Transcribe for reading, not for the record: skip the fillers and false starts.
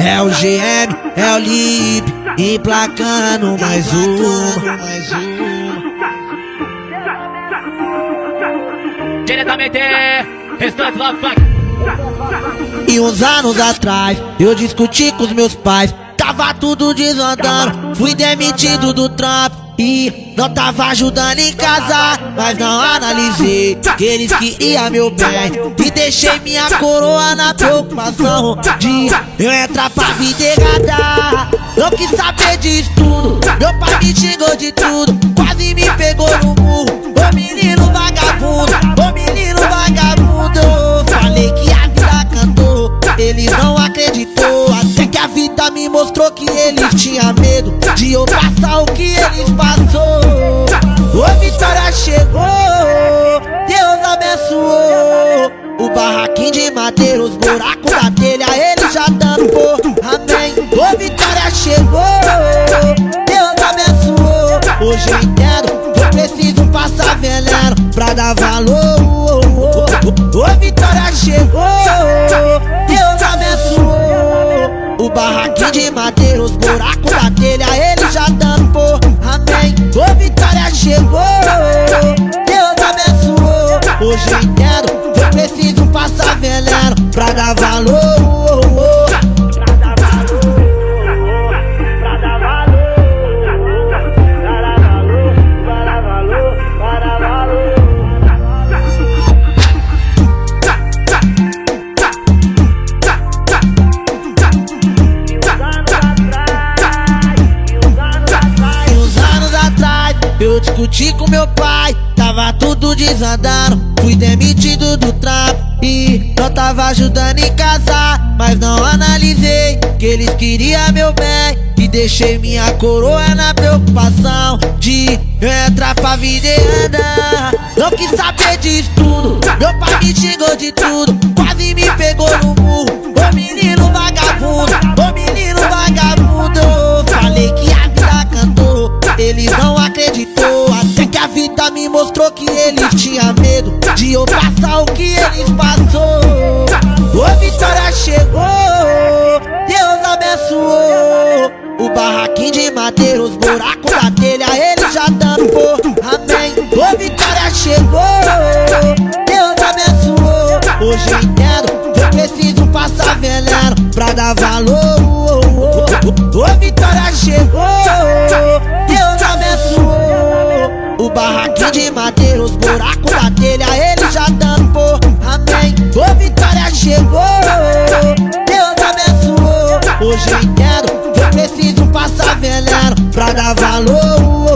É o GM, é o Lip, emplacando mais uma. Diretamente, restante lá, funk. E uns anos atrás, eu discuti com os meus pais. Tava tudo desandando, fui demitido do trampo e não tava ajudando em casa. Mas não analisei que eles queriam meu bem e deixei minha coroa na preocupação de eu entrar pra vida errada. Não quis saber disso tudo, meu pai me xingou de tudo, quase me pegou no murro. Ô menino vagabundo, ô menino vagabundo. Eu falei que a vida cantou, eles não acreditou. Até que a vida me mostrou que eles tinham medo de eu passar o que eles passou. Ô vitória chegou, Deus abençoou. O barraquinho de madeira, os buracos da telha, ele já tampou, amém. Ô vitória chegou, Deus abençoou. Hoje eu entendo, eu preciso passar veneno pra dar valor. Ô vitória chegou, Deus abençoou. O barraquinho de madeira, os buracos da telha, ele já tampou, amém. Ô vitória chegou, Deus abençoou. Hoje eu entendo, eu preciso passar veneno pra dar valor. Eu discuti com meu pai, tava tudo desandando, fui demitido do trampo e não tava ajudando em casa. Mas não analisei que eles queriam meu bem e deixei minha coroa na preocupação de eu entrar pra vida e andar. Não quis saber disso tudo, meu pai me xingou de tudo, quase me pegou no murro. Ô menino vagabundo, ô menino vagabundo. Eu falei que a vida cantou, eles não acreditou. Até que a vida me mostrou que eles tinham medo de eu passar o que eles passou. Ô vitória chegou, Deus abençoou. O barraquinho de madeira, os buracos da telha, ele já tampou, amém. Ô vitória chegou, Deus abençoou. Hoje eu entendo, eu preciso passar veneno pra dar valor. Ô vitória chegou, Deus abençoou. O barraquinho de madeira, os buracos da telha, ele já tampou, amém. Ô vitória chegou, Deus abençoou. Hoje eu entendo, eu preciso passar veneno pra dar valor.